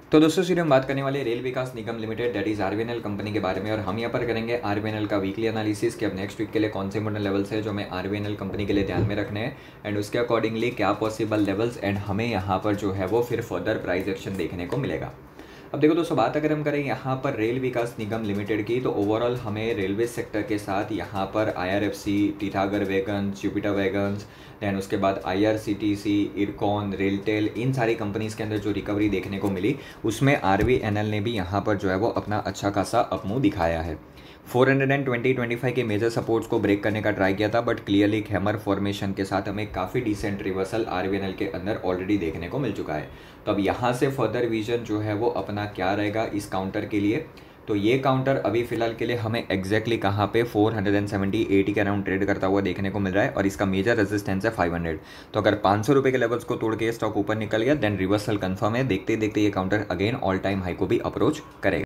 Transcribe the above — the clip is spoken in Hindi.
तो दोस्तों सीधे हम बात करने वाले rail Vikas Nigam limited that is RVNL company के बारे में, और हम यहाँ पर करेंगे आरवीएनएल का वीकली एनालिसिस कि अब नेक्स्ट वीक के लिए कौन से इंपॉर्टेंट लेवल्स है जो हमें आरवीएनएल कंपनी के लिए ध्यान में रखने हैं एंड उसके अकॉर्डिंगली क्या पॉसिबल लेवल्स एंड हमें यहाँ पर जो है वो फिर फर्दर प्राइस एक्शन देखने को मिलेगा। अब देखो दोस्तों, बात अगर हम करें यहाँ पर रेल विकास निगम लिमिटेड की, तो ओवरऑल हमें रेलवे सेक्टर के साथ यहाँ पर IRFC, Titagarh wagons, Jupiter wagons, then उसके बाद आईआरसीटीसी, इरकॉन, रेलटेल, इन सारी कंपनीज़ के अंदर जो रिकवरी देखने को मिली उसमें आरवीएनएल ने भी यहाँ पर जो है वो अपना अच्छा खासा अपमूव दिखाया है। 420-25 के मेजर सपोर्ट्स को ब्रेक करने का ट्राई किया था, बट क्लियरली एक हैमर फॉर्मेशन के साथ हमें काफ़ी डिसेंट रिवर्सल आरवीएनएल के अंदर ऑलरेडी देखने को मिल चुका है। तो अब यहाँ से फर्दर विजन जो है वो अपना क्या रहेगा इस काउंटर के लिए, तो ये काउंटर अभी फिलहाल के लिए हमें एग्जैक्टली कहाँ पे 470-80 के अराउंड ट्रेड करता हुआ देखने को मिल रहा है, और इसका मेजर रेजिस्टेंस है 500। तो अगर 500 रुपये के लेवल्स को तोड़ के स्टॉक ऊपर निकल गया देन रिवर्सल कंफर्म है। देखते देखते ये counter again all time high को भी अप्रोच करेगा।